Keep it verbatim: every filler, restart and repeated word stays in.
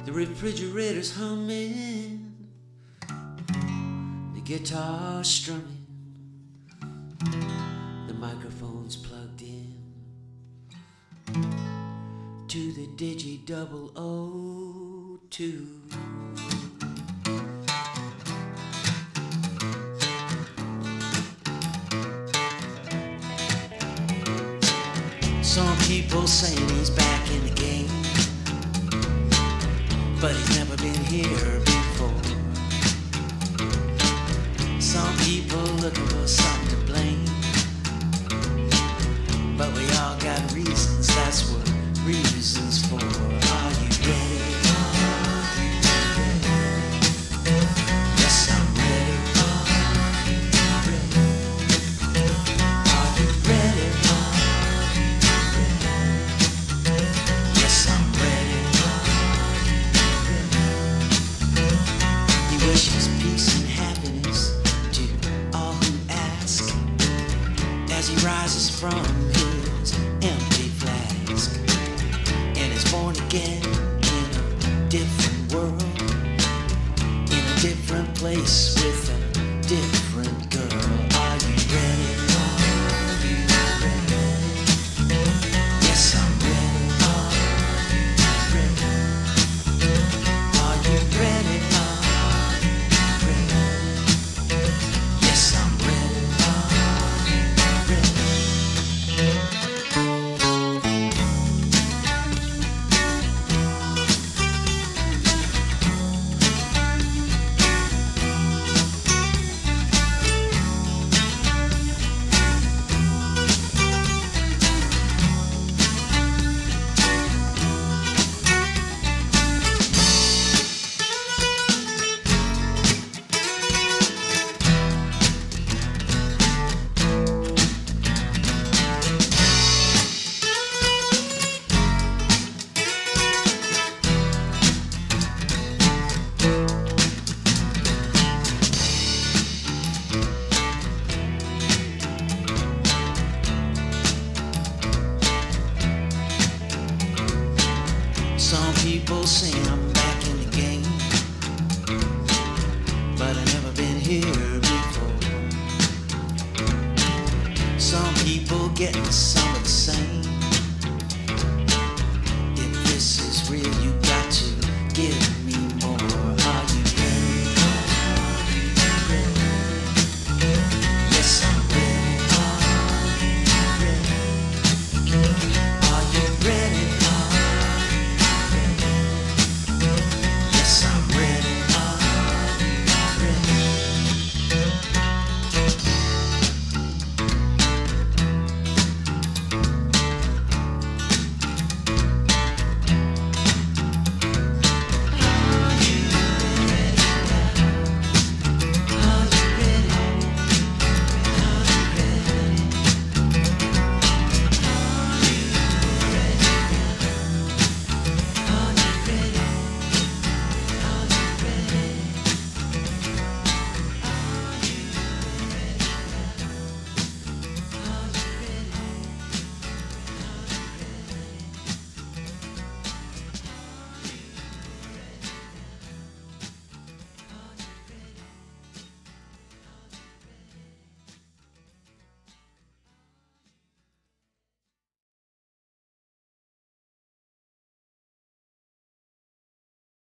The refrigerator's humming, the guitar strumming, the microphone's plugged in to the Digi double O two. Some people saying he's back in the game, but he's never been here before. Some people looking for something to blame, but we all got reasons, that's what reasons for. Are you ready? Are you ready? Yes, I'm ready. Are you ready? Are you ready? Yes, I'm ready. He wishes peace and happiness to all who ask, as he rises from his empty flask and is born again in a different world, in a different place with a different girl. Are you ready? Are you ready? Yes, I'm ready. Are you ready? Are you ready? Are you ready? Yes, I'm ready. Are you ready? Some people say I'm